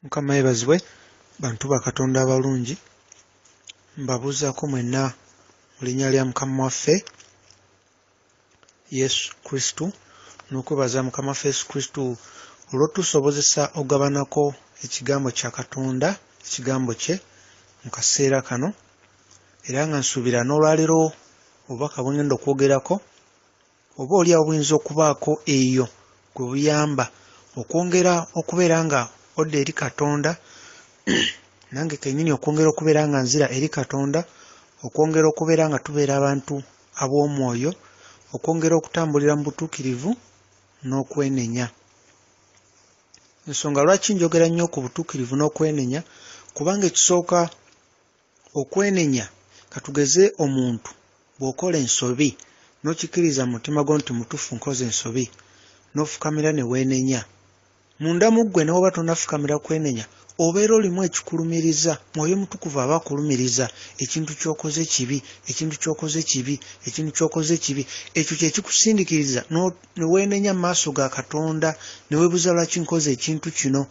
Mukama yebazibwe bantu ba Katonda abalungi mbabuuzaako mwenna mu linnya lya Mukama waffe Yesu Kristo n'okwebaza Mukama waffe Yesu Kristo olw'otusobozesa okugabanako ekigambo kya Katonda ekigambo kye mu kaseera kano era nga nsuubira n'olwaleero obubaka bwe ngenda okwogerako oba oliawo buyinza okubaako eyo gwe buyamba okwongera okubeera nga odda eri Katonda nange kennyini okwongera okubeera nga nzira eri Katonda okwongera okubeera nga tubeera abantu ab'omwoyo okwongera okutambulira mu butuukirivu n'okwenenya. Ensonga lwaki njogera nnyo ku butuukirivu n'okwenenya kubanga ekisooka okwenenya katugeze omuntu bw'okola ensobi n'okikiriza mu mutima gwo nti mutuufu nkoze ensobi n'ofukamira ne weenenya munda mu ggwe ne woba tonafukamira kwenenya obeera olimu ekikulumiriza mwoyo mutukuvu aba akulumiriza ekintu ky'okoze kibi ekyo kye kikusindiikiriza ne weenenya mu maaso ga Katonda ne weebuuza lwaki nkoze ekintu kino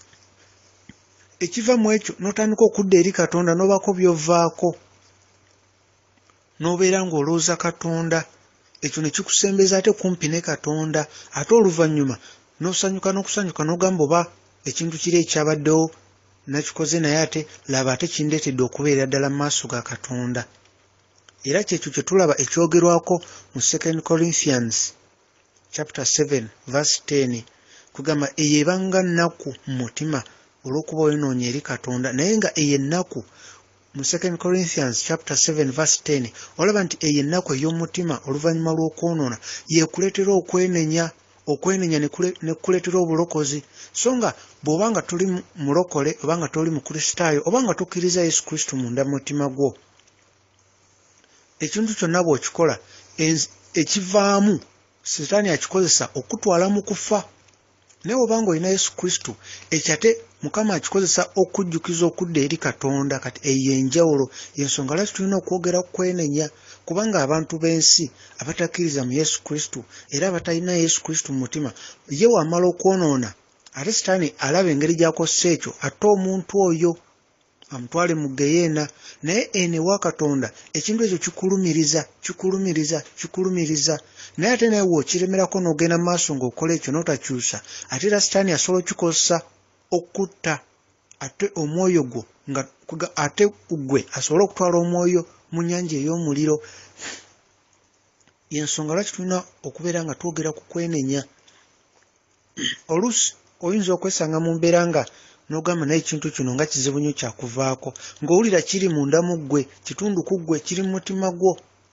ekiva mu ekyo n'otandika okudda eri Katonda n'obaako by'ovaako n'obeera ng'olowooza Katonda ekyo ne kikusembeza ate kumpi ne Katonda ate oluvannyuma n'osanyuka n'okusanyuka n'ogamba oba ekintu kiri ekyabaddewo nakikoze naye ate laba ate kindeetedde okubeera ddala mu maaso ga Katonda era kyekyo kye tulaba ekyogerwako mu 2 Corinthians chapter 7 verse 10 kugamba eyo ebanga nnaku mu mutima olw'okuba oyonoonye eri Katonda naye nga eyo ennaku mu 2 Corinthians chapter 7 verse 10 olaba nti eyo ennaku ey'omutima oluvannyuma lw'okwonoona yeekuleetera okwenenya ne kuleetera obulokozi so nga bw'oba nga tuli mulokole oba nga toli mu Kristaayo oba nga tokkiriza Yesu Kristo munda mu mutima gwo ekintu kyonna bw'okikola ekivaamu Setaani akikozesa okutwala mu kufa naye oba nga olina Yesu Kristo ekyo ate Mukama akikozesa okujjukiza okudda eri Katonda kati eyo enjawulo y'ensonga lwaki tulina okwogera ku kwenenya kubanga abantu b'ensi abatakkiriza mu Yesu Kristo era abatalina Yesu Kristo mu mutima ye wamala okwonoona ate Setaani alaba engeri gy'akozesa ekyo ate omuntu oyo amutwale mu ggeyeena naye eno ewa Katonda ekintu ekyo kikulumiriza naye ate naye w'okiremerako n'ogenda mu maaso ng'okola ekyo n'otakyusa ate era Setaani asobola okikozesa okutta ate omwoyo gwo nga ate gwe asobola okutwala omwoyo mu nnyanja ey'omuliro y'ensonga lwaki tulina okubeera nga twogera ku kwenenya oluusi oyinza okwesanga mu mbeera nga n'ogamba naye ekintu kino nga kizibu nnyo kyakuvaako ng'owulira kiri munda mu ggwe kitundu ku ggwe kiri mu mutima gwo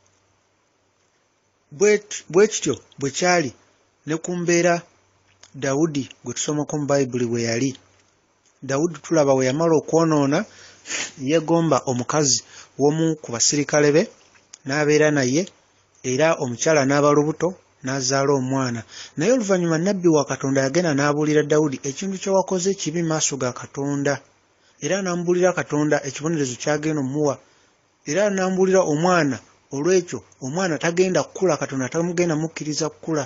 bwe kityo bwe kyali ne ku mbeera Dawudi gwe tusomako mu Bayibuli bwe yali Dawudi tulaba we yamala okwonoona yeegomba omukazi w'omu ku basirikale be n'abeera naye era omukyala n'aba lubuto n'azaala omwana naye oluvannyuma nnabbi wa Katonda yagenda n'abuulira Dawudi ekintu kye wakoze kibi maaso ga Katonda era n'amubuulira Katonda ekibonerezo ky'agenda omuwa era n'amubuulira omwana olw'ekyo omwana tagenda kukula Katonda tamugenda mukkiriza kukula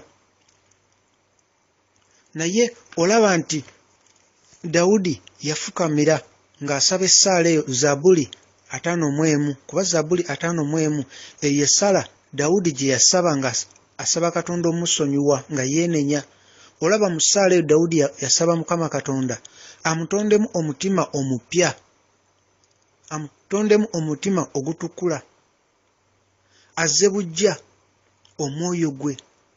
naye olaba nti Dawudi yafukamira ng'asaba essaala eyo Zabbuli 51 kuba Zabbuli 51 eyo essala Dawudi gye yasaba nga asaba Katonda omusonyiwa nga yeenenya olaba mu ssaala eyo Dawudi yasaba Mukama Katonda amutondemu omutima omupya amutondemu omutima ogutukula azze bujja omwoyo gwe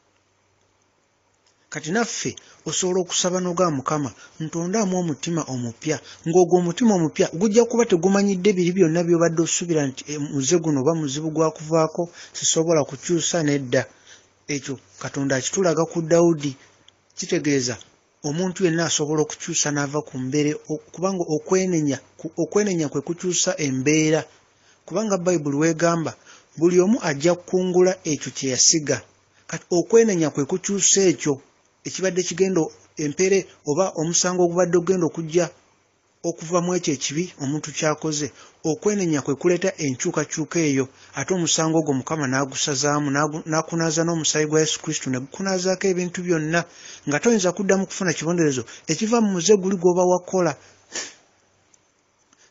kati naffe osobola okusaba n'ogamba Mukama ntondaamu omutima omupya ng'ogwo omutima omupya gujja kuba tegumanyidde biri byonna by'obadde osuubira nti muze guno oba muzibu gwakuvaako sisobola kukyusa nedda ekyo Katonda akitulaga ku Dawudi kitegeeza omuntu yenna asobola okukyusa n'ava ku mbeera kubanga okwenenya kwe kukyusa embeera kubanga Bayibuli weegamba buli omu ajja kukungula ekyo kye yasiga kati okwenenya kwe kukyusa ekyo ekibadde kigenda empere oba omusango ogubadde ogenda okujja okuva mu ekyo ekibi omuntu kyakoze okwenenya kwe kuleeta enkyukakyuka eyo ate omusango ogwo Mukama n'agusazaamu n'akunaaza n'omusaayi gwa Yesu Kristo ne gukunaazaako ebintu byonna nga toyinza kuddamu kufuna kibonerezo ekiva mu muze guli gw'oba wakola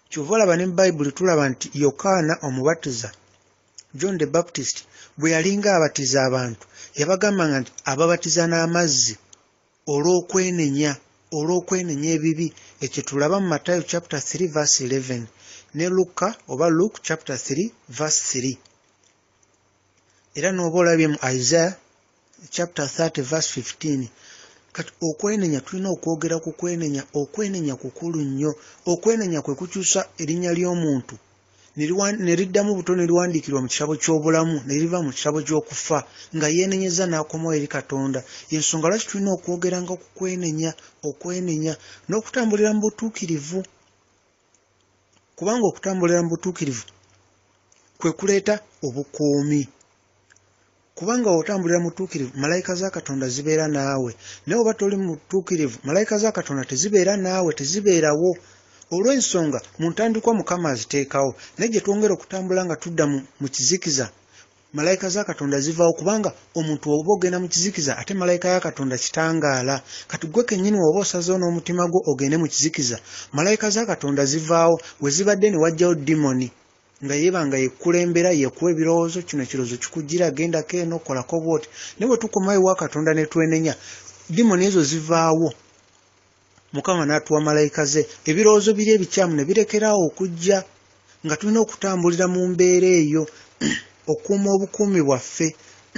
kyova olaba ne mu Bayibuli tulaba nti Yokaana omubatiza John the Baptist bwe yalinga abatiza abantu yabagamba nti ababatiza n'amazzi olw'okwenenya ebibi. Ekyo tulaba mu Matayo chapter 3 verse 11 ne Luke chapter 3 verse 3. Era n'oba olabye mu Isaiah chapter 30 verse 15. Kati okwenenya tulina okwogera ku kwenenya. Okwenenya kukulu nnyo. Okwenenya kwe kukyusa erinnya ly'omuntu ne riddamu buto ne liwandiikirwa mu kitabo ky'obulamu ne liva mu kitabo ky'okufa nga yeenenyeza n'akomawo eri Katonda. Y'ensonga lwaki tulina okwogeranga ku okwenenya n'okutambulira mu butuukirivu, kubanga okutambulira mu butuukirivu kwe kuleeta obukuumi. Kubanga otambulira mu butuukirivu malayika za Katonda zibeera naawe, naye oba toli mu butuukirivu malayika za Katonda tezibeera naawe, tezibeerawo. Olw'ensonga mu ntandikwa Mukama aziteekawo, naye gye twongera okutambula nga tudda mu kizikiza malayika za Katonda zivaawo, kubanga omuntu oba ogenda mu kizikiza ate malayika ya Katonda kitangaala. Kati gwe kennyini oba osazeewo n'omutima gwo ogende mu kizikiza, malayika za Katonda zivaawo. We zibadde ne wajjawo dimoni nga yeebanga yekulembera yekuwa ebirowoozo, kino ekirowoozo kikugira gendako eno kolako bwoti. Naye bwe tukomayo wa Katonda ne twenenya, dimoni ezo zivaawo. Mukama n'atuwa malayika ze, ebirowoozo biri ebikyamu ne birekeraawo okujja, nga tulina okutambulira mu mbeera eyo okuuma obukuumi bwaffe.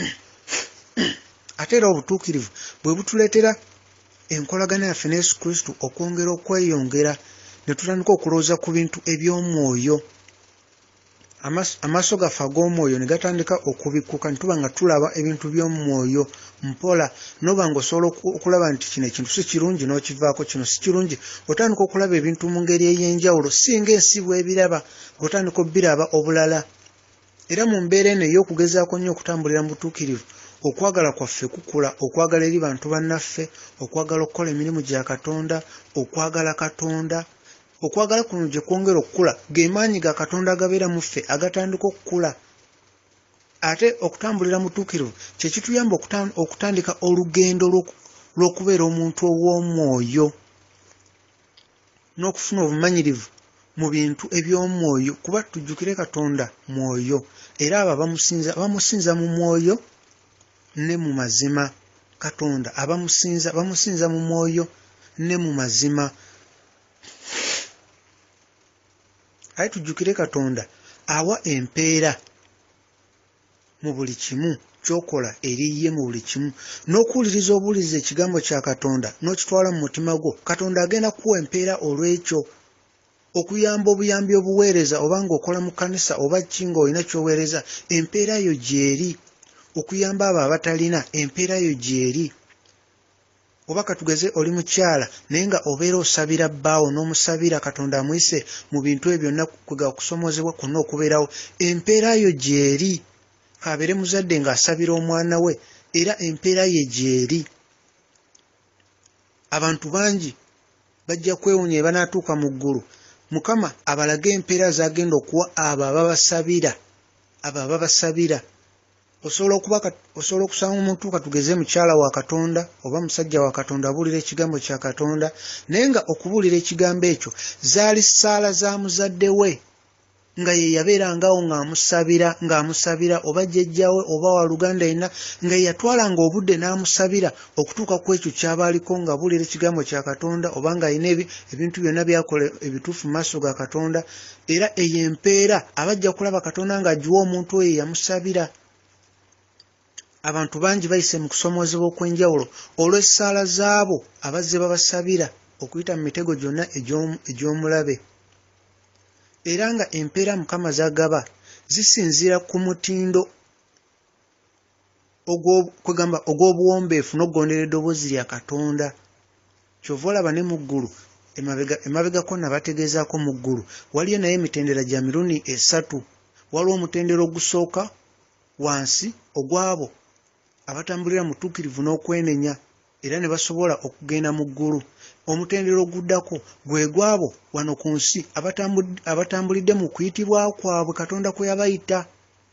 Ate era obutuukirivu bwe butuleetera enkolagana yaffe ne Yesu Kristo okwongera okweyongera, ne tutandika okulowooza ku bintu eby'omwoyo. Amaaso gaffe ag'omwoyo ne gatandika okubikkuka ne tuba nga tulaba ebintu by'omwoyo mpola. Noba ng'osobola okulaba nti kino ekintu si kirungi n'okivaako, kino si kirungi, otandika okulaba ebintu mu ngeri ey'enjawulo, si ng'ensi bw'ebiraba, ng'otandika obbiraba obulala. Era mu mbeera eno ey'okugezaako nnyo okutambulira mu butuukirivu, okwagala kwaffe kukula, okwagala eri bantu bannaffe, okwagala okukola emirimu gya Katonda, okwagala Katonda. Okwagala kuno gye kwongera okukula ge maanyi ga Katonda agabeera mu ffe agatandika okukula. Ate okutambulira mu butuukirivu kye kituyamba okutandika olugendo lw'okubeera omuntu ow'omwoyo n'okufuna obumanyirivu mu bintu eby'omwoyo, kuba tujjukire Katonda mwoyo, era abo abamusinza mu mwoyo ne mu mazima. Katonda bamusinza mu mwoyo ne mu mazima. Aye tujjukire Katonda awa empeera mu buli kimu ky'okola eriye mu buli kimu, n'okuwuliriza obuwuliriza ekigambo kya Katonda n'okitwala mu mutima gwo. Katonda agenda kuwa empeera olw'ekyo, okuyamba obuyambi obuweereza, obanga okola mu kkanisa oba ki ng'olina ky'oweereza, empeera yo gy'eri. Okuyamba abo abatalina, empeera yo gy'eri. Oba katugeze oli mukyala naye nga obeera osabira bbaawo n'omusabira Katonda amuyise mu bintu ebyo byonna kwe gakusomozebwa kwonna okubeerawo, empeera yo gy'eri. Kabeere muzadde ng'asabira omwana we, era empeera ye gy'eri. Abantu bangi bajja kwewuunya banaatuuka mu ggulu, Mukama abalage empeera z'agenda okuwa abo ababasabira. Osobola okusanga omuntu katugeze mukyala wa Katonda oba musajja wa Katonda abuulira ekigambo kya Katonda, naye nga okubuulira ekigambo ekyo zaali ssaala za muzadde we, nga ye yabeerangawo ng'amusabira oba jjajjawe oba waluganda yenna, nga ye yatwalanga obudde n'amusabira okutuuka ku ekyo ky'aba aliko, nga abuulira ekigambo kya Katonda oba ng'alina ebintu byonna byakola ebituufu mu maaso ga Katonda. Era eyo empeera abajja kulaba Katonda ng'agiwa omuntu oyo yamusabira. Abantu bangi bayise mu kusomozebwa okw'enjawulo olw'essaala zaabo abazze babasabira okuyita mu mitego gyonna egy'omulabe. Era nga empeera Mukama z'agaba zisinziira ku mutindo ogw'obuwombeefu n'okugondera eddoboozi lya Katonda. Kyova olaba ne mu ggulu emabegako nabategeezaako mu ggulu waliyo naye emitendera gya mirundi 3. Waliwo omutendera ogusooka wansi ogw'abo abatambulira mu tuukirivu n'okwenenya era ne basobola okugenda mu ggulu. Omutendera oguddako gwe gwabo wano ku nsi abatambulidde mu kuyitibwa kwabwe Katonda kwe yabayita.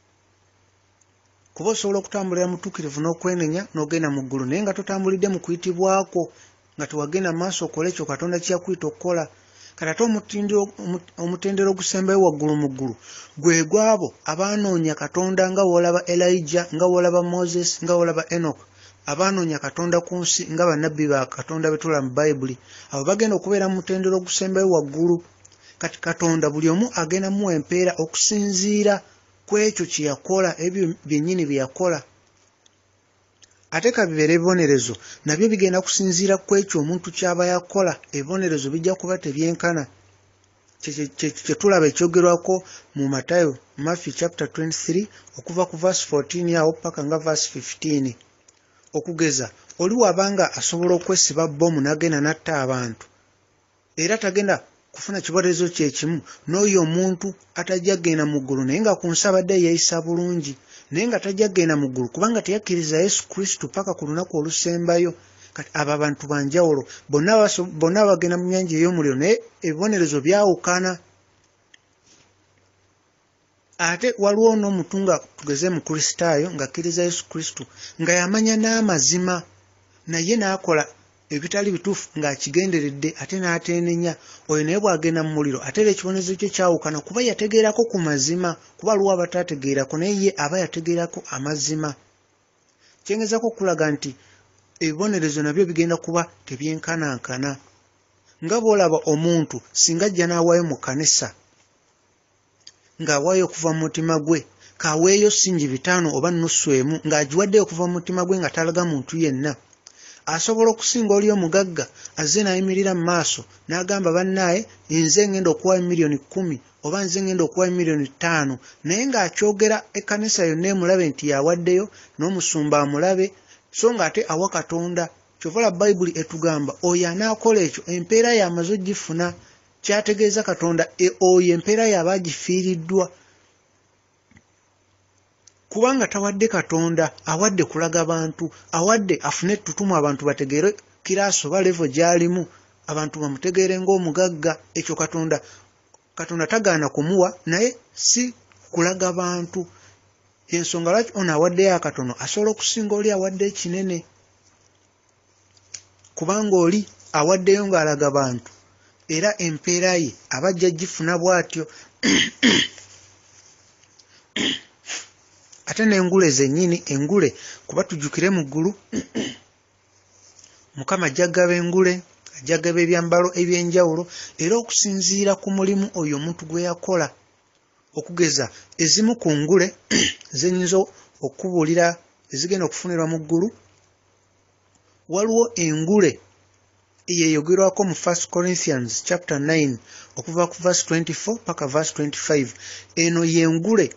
Kuba osobola okutambulira mu tuukirivu n'okwenenya n'ogenda mu ggulu naye nga totambulidde mu kuyitibwako, nga tewagenda maaso okola ekyo Katonda kye yakuyita okukola. kati ate omutendera ogusembayo waggulu mu ggulu gwe gwabo abaanoonya Katonda nga woolaba Elijah, nga woolaba Moses, nga woolaba Enoch, abaanoonya Katonda ku nsi nga bannabbi ba Katonda be tulaba mu Bayibuli. Abo bagenda okubeera mu mutendera ogusembayo waggulu. Kati Katonda buli omu agenda muwa empeera okusinziira ku ekyo kye yakola, ebyo byennyini bye yakola. Ate kabibeera ebibonerezo nabyo bigenda kusinziira ku ekyo omuntu ky'aba yakola. Ebibonerezo bijja kuba tebyenkana. Kye tulaba ekyogerwako mu Matayo, Matthew chapter 23 okuva ku verse 14 awo paka nga verse 15. Okugeza oli wabanga asobola okwesiba bbomu n'agenda n'atta abantu era tagenda kufuna kibonerezo kye kimu n'oyo omuntu atajja genda mu ggulu naye nga ku nsi abadde yeeyisa bulungi, naye nga tajja genda mu ggulu kubanga teyakkiriza Yesu Kristo paka ku lunaku olusembayo. Kati abo abantu banjawulo bonna bagenda mu nnyanja ey'omuliro naye ebibonerezo byawukana. Ate waliwo n'omuntu nga tugeze mu Kristaayo ng'akkiriza Yesu Kristo nga yamanya n'amazima naye n'akola ebitali bituufu ng'akigenderedde ate n'ateenenya, oyo naye bw'agenda mu muliro ate era ekibonerezo kye kyawukana kuba yategeerako ku mazima, kuba aliwo abataategeerako naye ye aba yategeerako amazima. Kyengezako okulaga nti ebibonerezo nabyo bigenda kuba tebyenkanankana. Nga bw'olaba omuntu singa ajja n'awaayo mu kkanisa ng'awaayo okuva mu mutima gwe, kaweeyo singi 5 oba nusu emu ng'agiwaddeyo okuva mu mutima gwe nga talaga muntu yenna, asobola okusinga oli omugagga azze n'ayimirira mu maaso n'agamba bannaaye nze ngenda okuwaayo miliyoni 10 oba nze ngenda okuwaayo miliyoni 5, naye ng'akyogera ekkanisa yonna emulabe nti yawaddeyo n'omusumba amulabe so ng'ate awa Katonda. Kyova la Bayibuli etugamba oyo anaakola ekyo empeera y'amaze ogifuna. Kyategeeza Katonda oyo empeera y'aba agifiiriddwa kubanga tawadde Katonda, awadde kulaga bantu, awadde afune ettutumu abantu bategeere kiraaso oba levo gy'alimu, abantu bamutegeere ng'omugagga. Ekyo Katonda tagaana kumuwa naye si kulaga bantu. Ensonga lwaki ono awaddeyo akatono asobola okusinga oli awadde ekinene, kubanga oli awaddeyo ng'alaga bantu era empeera ye abajja gifuna bw'atyo. Ate n'engule zennyini, engule kuba tujjukire mu ggulu Mukama ajja gaba engule, ajja gaba ebyambalo eby'enjawulo era okusinziira ku mulimu oyo omuntu gwe yakola. Okugeza ezimu ku ngule zenyinza okubuulira ezigenda okufunirwa mu ggulu, waliwo engule eyeeyogerwako mu 1 Corinthians chapter 9 okuva ku verse 24 paka verse 25. Eno y'engule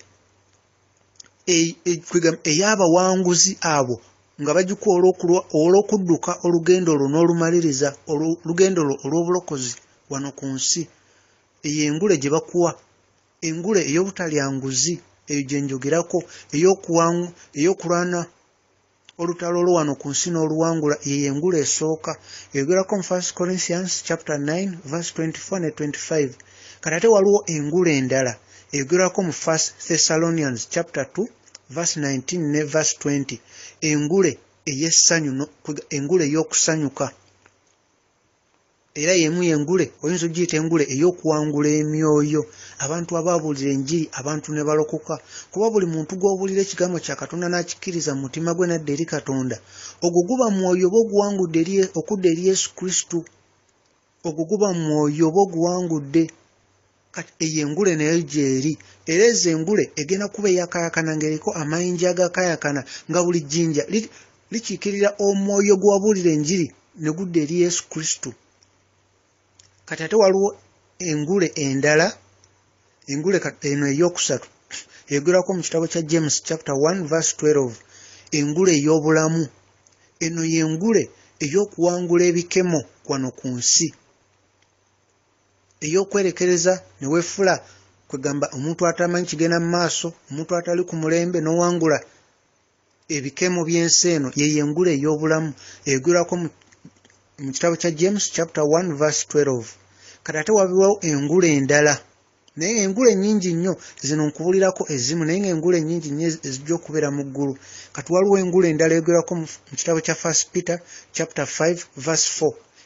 ey'abawanguzi abo nga bagikuwa olw'okudduka olugendo olwo n'olumaliriza, olugendo olw'obulokozi wano ku nsi. Eyo engule gye bakuwa, engule ey'obutalya nguzi, eyo gye njogerako, ey'okulwana olutalo olwo wano ku nsi n'oluwangula, yeyo engule esooka. Eyogerako mu 1 Corinthians chapter 9 verse 24 ne 25. Kati ate waliwo engule endala eyogerako mu 1 Thessalonians chapter 2 verse 19 ne verse 20. Engule ey'essanyu, engule ey'okusanyuka, era yemu y'engule oyinza ogiyita engule ey'okuwangula emyoyo. Abantu abaabuulira enjiri abantu ne balokoka, kuba buli muntu gw'obuulira ekigambo kya Katonda n'akikkiriza mu mutima gwe nadda eri Katonda, ogwo guba mwoyo oba oguwangudde okudda eri Yesu Kristo, ogwo guba mwoyo oba oguwangudde. Kati eyo engule nayo gyeri, era ezo engule egenda kuba eyakayakana ng'eriko amayinja agakayakana nga buli jjinja likiikirira omwoyo gwabuulira enjiri ne gudda eri Yesu Kristo. Kati ate waliwo engule endala, engule eno ey'okusatu eyogerwako mu kitabo kya James chapter 1 verse 12, engule ey'obulamu. Eno y'engule ey'okuwangula ebikemo wano ku nsi, ey'okwerekereza ne weefula kwegamba omuntu atamanyi kigenda mu maaso, omuntu atali ku mulembe n'owangula ebikemo by'ensi eno. Yeyo engule ey'obulamu eyogerwako mu kitabo kya James chapter 1 verse 12. Kati ate wabiwawo engule endala, naye engule nnyingi nnyo, zino nkubulirako ezimu naye engule nnyingi nnyo ezijja okubeera mu ggulu. Kati waliwo engule endala eyogerwako mu kitabo kya 1 Peter chapter 5 verse 4.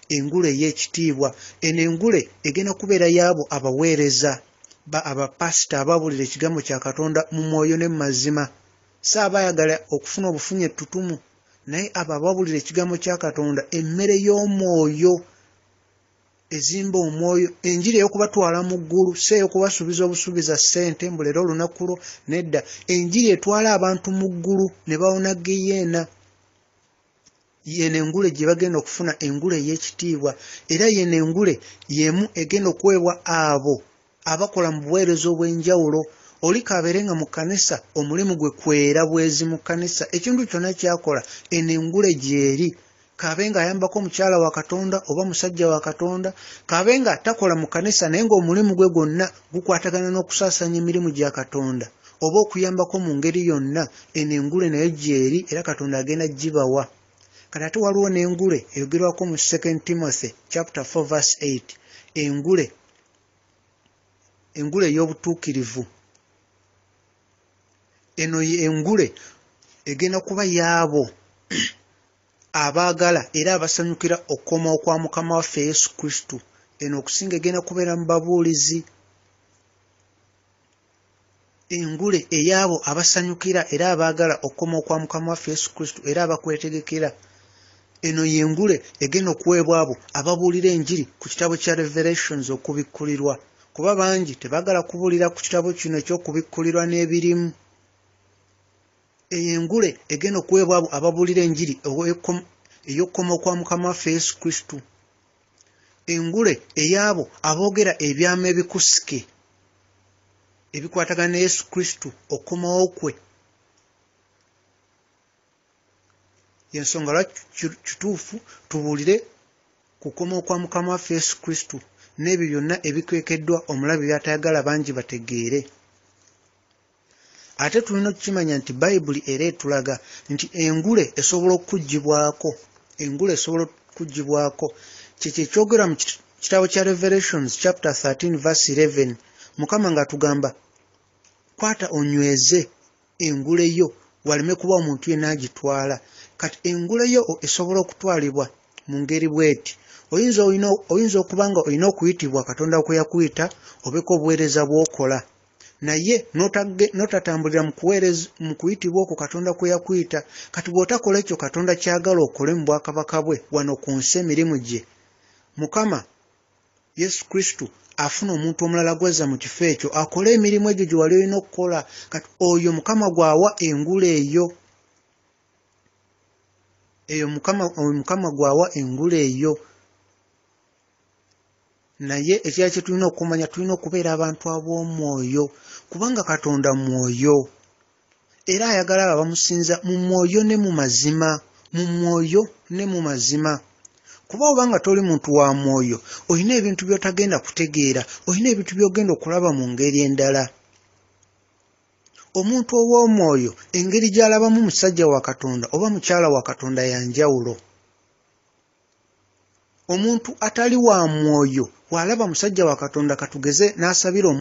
engule ey'ekitiibwa. Eno engule egenda kubeera y'abo abaweereza abapasita ababuulira ekigambo kya Katonda mu mwoyo ne mu mazima. Si abaayagala okufuna obufunye ettutumu, naye abo ababuulira ekigambo kya Katonda, emmere y'omwoyo ezimba omwoyo, enjiri ey'okubatwala mu ggulu, si ey'okubasuubiza obusuubiza ssente mbu leero olunaku lwo, nedda. Enjiri etwala abantu mu ggulu ne bawona geyeena. Yeno engule gye bagenda okufuna, engule ey'ekitiibwa, era yeno engule y'emu egenda okuweebwa abo abakola mu buweereza obw'enjawulo. Oli kabeerenga mu kkanisa, omulimu gwe kwera bwezi mu kkanisa, ekintu kyonna kyakola eno engule gy'eri. Kabenga ayambako omukyala wa Katonda oba musajja wa Katonda, kabenga takola mu kkanisa naye ng'omulimu gwe gwonna gukwatagana n'okusaasaanya emirimu gya Katonda oba okuyambako mu ngeri yonna, eno engule nayo gy'eri era Katonda agenda gibawa. Kati ate waliwo n'engule eyogerwako mu 2 Timothy chapter 4 verse 8, engule ey'obutuukirivu. Eno engule egenda kuba y'abo abaagala era abasanyukira okukomawo kwa Mukama waffe Yesu Kristo. Eno okusinga egenda kubeera mu babuulizi. Engule ey'abo abasanyukira era abaagala okukomawo kwa Mukama waffe Yesu Kristo era abakwetegekera. Eno y'engule egenda okuweebwa abo ababuulira enjiri ku kitabo kya Revelations okubikkulirwa, kuba bangi tebaagala kubuulira ku kitabo kino eky'okubikkulirwa n'ebirimu. Engule egenda okuweebwa abo ababuulira enjiri ey'okukomawo kwa Mukama waffe Yesu Kristo. Engule ey'abo aboogera ebyama ebikusike ebikwatagana ne Yesu Kristo okukomawo kwe. Yensonga lwaki kituufu tubuulire kukomawo kwa Mukama waffe Yesu Kristo n'ebyo byonna ebikwekeddwa omulabi by'atayagala bangi bategeere. Ate tulina okukimanya nti Bayibuli era etulaga nti engule esobola okuggyibwako. Engule esobola okuggyibwako. Kyekyo ekyogera mu kitabo kya Revelations chapter 13 verse 11, Mukama ng'atugamba kwata onyweze engule yo waleme kuba omuntu yenna agitwala. Kati engule yo esobola okutwalibwa mu ngeri bw'eti. Oyinza okuba nga olina okuyitibwa Katonda kwe yakuyita obeko obuweereza bw'okola, naye n'otatambulira mu kuyitibwa okwo Katonda kwe yakuyita. Kati bw'otakola ekyo Katonda kyagala okole mu bwakabaka bwe wano ku nsi emirimu gye, Mukama Yesu Kristo afuna omuntu omulala gwazza mu kifo ekyo akole emirimu egyo gye wali olina okukola. Kati oyo Mukama gwawa engule eyo. Mukama gwawa engule eyo. Naye ekirala kye tulina okumanya, tulina okubeera abantu ab'omwoyo, kubanga Katonda mwoyo era ayagala abo abamusinza mu mwoyo ne mu mazima. Mu mwoyo ne mu mazima. Kuba obanga toli muntu wa mwoyo, olina ebintu by'otagenda kutegeera, olina ebintu by'ogenda okulaba mu ngeri endala. Omuntu ow'omwoyo engeri gy'alabamu musajja wa Katonda oba mukyala wa Katonda ya njawulo. Omuntu atali wa mwoyo bw'alaba musajja wa Katonda katugeze n'asabira